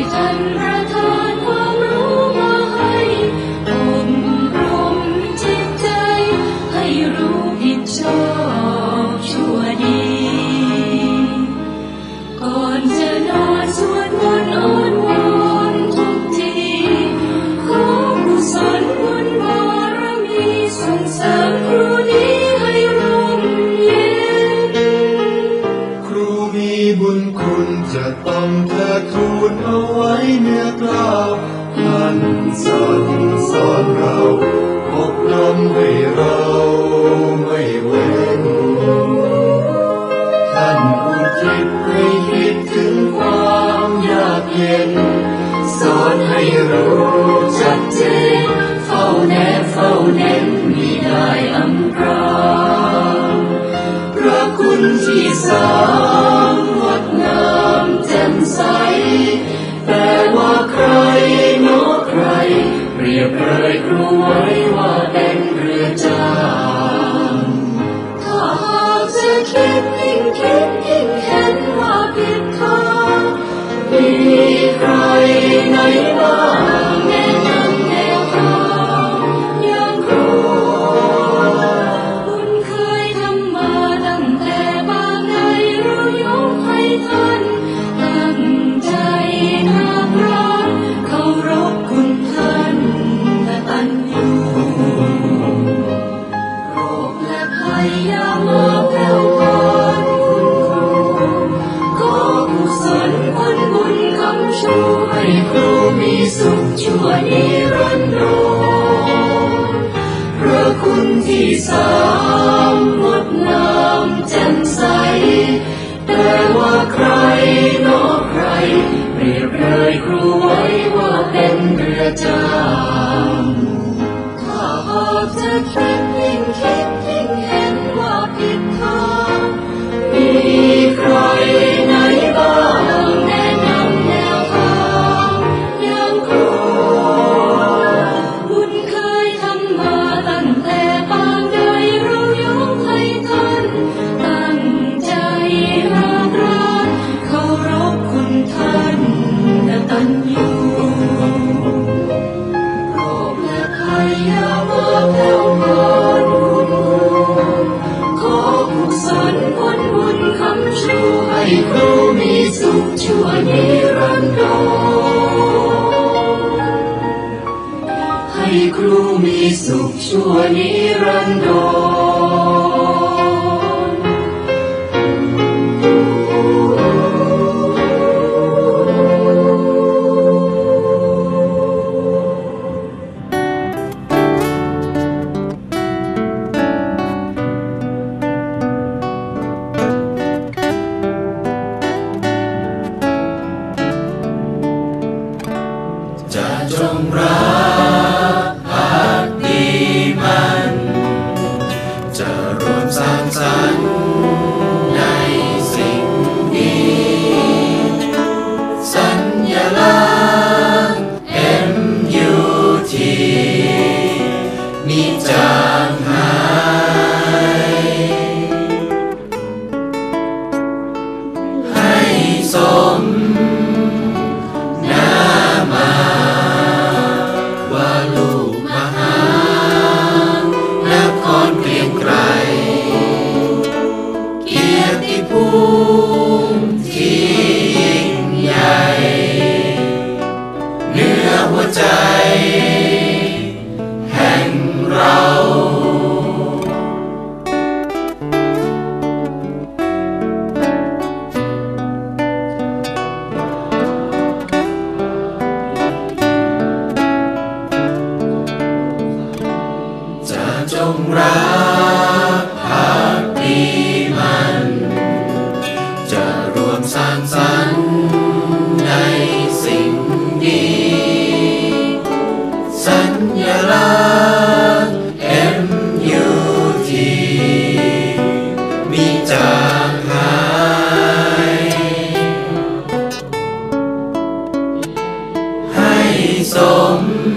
ท่านประทานความรู้มาให้อบรมจิตใจให้รู้ผิดชอบชั่วดีก่อนจะนอนสวดมนต์อ้อนวอนทุกทีขอกุศลบุญบารมีส่งเสริมครูนี้ให้ร่มเย็นครูมีบุญคุณจะต้องเทิดทูนเอาไว้เนื้อกล้าวท่านสั่งสอนเราอบรมให้เราไม่เว้นท่านอุทิศให้คิดถึงความยากเย็นสอนให้รู้ชัดเจนเฝ้าแนบเฝ้าเน้นมิได้อำพรางพระคุณที่สามงดงามแจ่มใสแต่ว่าใครโน้ใครเปรียบเลยครูไว้ว่าเป็นเรือจางถ้าหากจะคิดยิ่งเห็นว่าผิดทางมีใครไหนบ้างแนะนำแนวทางอย่างครูบุญเคยทำมาตั้งแต่บางใดเรายกให้ท่านตั้งใจนักรักเคารพคุณท่านและตัญญูโรคและภัยอย่ามาแผ่วพรานคุณครูขอกุศลบุญคำชูให้ครูมีสุขชั่วนิรันดรพระคุณที่สามงดงามแจ่มใสแต่ว่าใครโน้ใครเปรียบเลยครูไว้ว่าเป็นเรือจางถ้าหากจะคิดยิ่งเห็นว่าผิดทางมีใครไหนบ้างแนะนำแนวทางอย่างครูบุญเคยทำมาตั้งแต่ปางใดเรายกให้ท่านตั้งใจรักเคารพคุณท่านและตัญญูโรคและภัยอย่ามาแผ่วพรานคุณครูขอกุศลบุญคำชูให้ครูมีสุขชั่วนิรันดรให้ครูมีสุขชั่วนิรันดรจงรักภักดีมันจะรวมสร้างสรรค์ในสิ่งดีสัญลักษณ์ MUT มิจางหายให้สมภูมิที่ยิ่งใหญ่เหนือหัวใจแห่งเราจะจงรักภักดีมันจะรวมสร้างสรรค์ในสิ่งดีสัญลักษณ์ MUT มิจางหายให้สม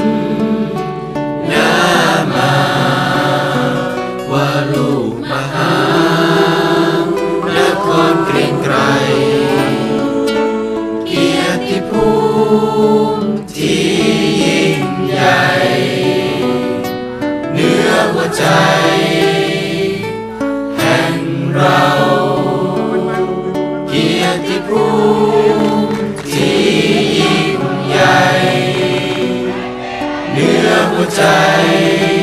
นามาว่าลูกมหานครเกรียงไกรเกียรติภูมิที่ยิ่งใหญ่เหนือหัวใจ